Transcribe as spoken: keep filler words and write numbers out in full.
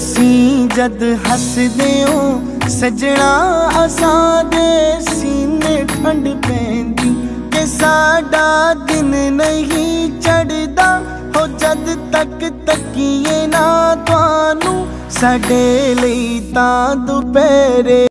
तुसी जद हसदे हो सजना असां दे सीने ठंड पैंदी कि साडा दिन नहीं चढ़दा हो जद तक तकीए ना तुहानू साडे लई तां दुपहरे।